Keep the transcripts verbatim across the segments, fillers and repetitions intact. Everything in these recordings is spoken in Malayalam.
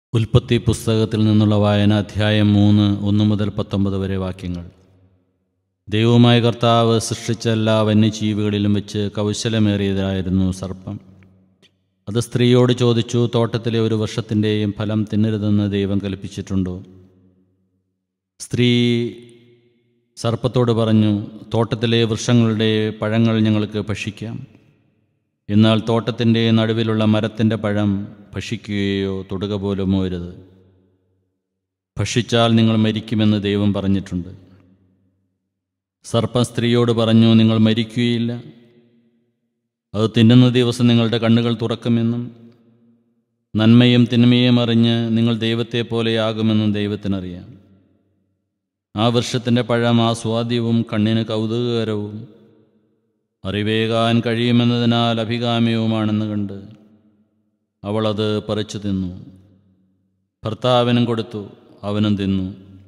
ഉൽപ്പത്തി പുസ്തകത്തിൽ നിന്നുള്ള വായന അധ്യായം മൂന്ന് ഒന്ന് മുതൽ പത്തൊമ്പത് വരെ വാക്യങ്ങൾ. ദൈവമായ കർത്താവ് സൃഷ്ടിച്ച എല്ലാ വന്യജീവികളിലും വെച്ച് കൗശലമേറിയതായിരുന്നു സർപ്പം. അത് സ്ത്രീയോട് ചോദിച്ചു, തോട്ടത്തിലെ ഒരു വൃക്ഷത്തിൻ്റെയും ഫലം തിന്നരുതെന്ന് ദൈവം കൽപ്പിച്ചിട്ടുണ്ടോ? സ്ത്രീ സർപ്പത്തോട് പറഞ്ഞു, തോട്ടത്തിലെ വൃക്ഷങ്ങളുടെ പഴങ്ങൾ ഞങ്ങൾക്ക് ഭക്ഷിക്കാം. എന്നാൽ തോട്ടത്തിൻ്റെ നടുവിലുള്ള മരത്തിൻ്റെ പഴം ഭക്ഷിക്കുകയോ തൊടുക പോലും അരുത്. ഭക്ഷിച്ചാൽ നിങ്ങൾ മരിക്കുമെന്ന് ദൈവം പറഞ്ഞിട്ടുണ്ട്. സർപ്പം സ്ത്രീയോട് പറഞ്ഞു, നിങ്ങൾ മരിക്കുകയില്ല. അത് തിന്നുന്ന ദിവസം നിങ്ങളുടെ കണ്ണുകൾ തുറക്കുമെന്നും നന്മയും തിന്മയും അറിഞ്ഞ് നിങ്ങൾ ദൈവത്തെ പോലെയാകുമെന്നും ദൈവത്തിനറിയാം. ആ വൃക്ഷത്തിൻ്റെ പഴം ആസ്വാദ്യവും കണ്ണിന് കൗതുകകരവും അറിവേകാൻ കഴിയുമെന്നതിനാൽ അഭികാമ്യവുമാണെന്ന് കണ്ട് അവളത് പറിച്ചു തിന്നു. ഭർത്താവിനും കൊടുത്തു, അവനും തിന്നു.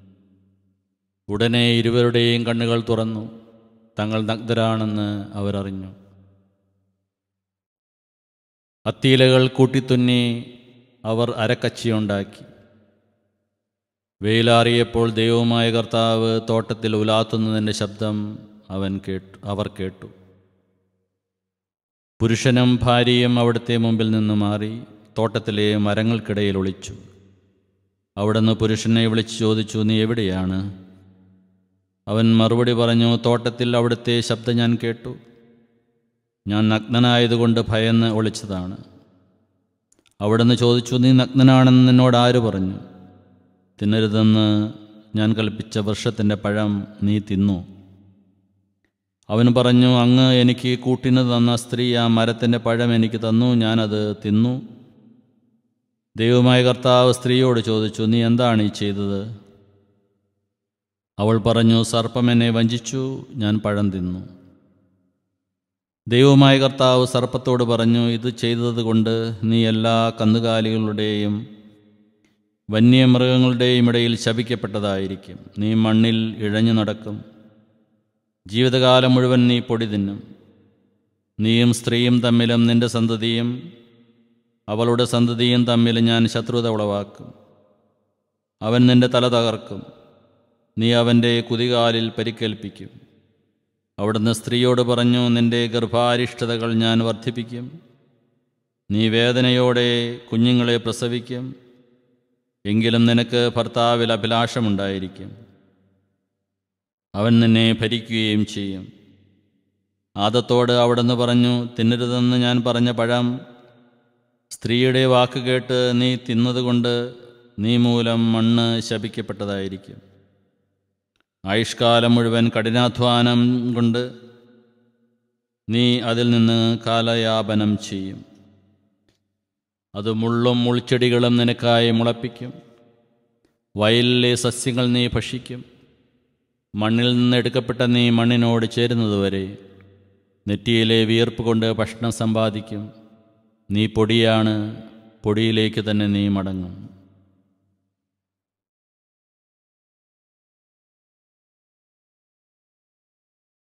ഉടനെ ഇരുവരുടെയും കണ്ണുകൾ തുറന്നു, തങ്ങൾ നഗ്നരാണെന്ന് അവരറിഞ്ഞു. അത്തിയിലകൾ കൂട്ടിത്തുന്നി അവർ അരക്കച്ചിയുണ്ടാക്കി. വെയിലാറിയപ്പോൾ ദൈവമായ കർത്താവ് തോട്ടത്തിൽ ഉലാത്തുന്നതിൻ്റെ ശബ്ദം അവൻ കേട്ടു അവർ കേട്ടു. പുരുഷനും ഭാര്യയും അവിടുത്തെ മുമ്പിൽ നിന്ന് മാറി തോട്ടത്തിലെ മരങ്ങൾക്കിടയിൽ ഒളിച്ചു. അവിടുന്ന് പുരുഷനെ വിളിച്ചു ചോദിച്ചു, നീ എവിടെയാണ്? അവൻ മറുപടി പറഞ്ഞു, തോട്ടത്തിൽ അവിടുത്തെ ശബ്ദം ഞാൻ കേട്ടു. ഞാൻ നഗ്നനായതുകൊണ്ട് ഭയന്ന് ഒളിച്ചതാണ്. അവിടുന്ന് ചോദിച്ചു, നീ നഗ്നനാണെന്ന് നിന്നോട് ആര് പറഞ്ഞു? തിന്നരുതെന്ന് ഞാൻ കൽപ്പിച്ച വൃക്ഷത്തിൻ്റെ പഴം നീ തിന്നു. അവൻ പറഞ്ഞു, അങ്ങ് എനിക്ക് കൂട്ടിന് തന്ന സ്ത്രീ ആ മരത്തിൻ്റെ പഴം എനിക്ക് തന്നു, ഞാനത് തിന്നു. ദൈവമായ കർത്താവ് സ്ത്രീയോട് ചോദിച്ചു, നീ എന്താണ് ഈ ചെയ്തത്? അവൾ പറഞ്ഞു, സർപ്പം എന്നെ വഞ്ചിച്ചു, ഞാൻ പഴം തിന്നു. ദൈവമായ കർത്താവ് സർപ്പത്തോട് പറഞ്ഞു, ഇത് ചെയ്തതുകൊണ്ട് നീ എല്ലാ കന്നുകാലികളുടെയും വന്യമൃഗങ്ങളുടെയും ഇടയിൽ ശപിക്കപ്പെട്ടതായിരിക്കും. നീ മണ്ണിൽ ഇഴഞ്ഞു നടക്കും, ജീവിതകാലം മുഴുവൻ നീ പൊടി തിന്നും. നീയും സ്ത്രീയും തമ്മിലും നിന്റെ സന്തതിയും അവളുടെ സന്തതിയും തമ്മിൽ ഞാൻ ശത്രുത ഉളവാക്കും. അവൻ നിന്റെ തല തകർക്കും, നീ അവൻ്റെ കുതികാലിൽ പരിക്കേൽപ്പിക്കും. അവിടുന്ന് സ്ത്രീയോട് പറഞ്ഞു, നിന്റെ ഗർഭാരിഷ്ടതകൾ ഞാൻ വർദ്ധിപ്പിക്കും. നീ വേദനയോടെ കുഞ്ഞുങ്ങളെ പ്രസവിക്കും. എങ്കിലും നിനക്ക് ഭർത്താവിൽ അഭിലാഷമുണ്ടായിരിക്കും, അവൻ നിന്നെ ഭരിക്കുകയും ചെയ്യും. ആദത്തോട് അവിടുന്ന് പറഞ്ഞു, തിന്നരുതെന്ന് ഞാൻ പറഞ്ഞ പഴം സ്ത്രീയുടെ വാക്ക് കേട്ട് നീ തിന്നതുകൊണ്ട് നീ മൂലം മണ്ണ് ശപിക്കപ്പെട്ടതായിരിക്കും. ആയുഷ്കാലം മുഴുവൻ കഠിനാധ്വാനം കൊണ്ട് നീ അതിൽ നിന്ന് കാലയാപനം ചെയ്യും. അത് മുള്ളും മുൾച്ചെടികളും നിനക്കായി മുളപ്പിക്കും. വയലിലെ സസ്യങ്ങൾ നീ ഭക്ഷിക്കും. മണ്ണിൽ നിന്ന് എടുക്കപ്പെട്ട നീ മണ്ണിനോട് ചേരുന്നതുവരെ നെറ്റിയിലെ വിയർപ്പ് കൊണ്ട് ഭക്ഷണം സമ്പാദിക്കും. നീ പൊടിയാണ്, പൊടിയിലേക്ക് തന്നെ നീ മടങ്ങും.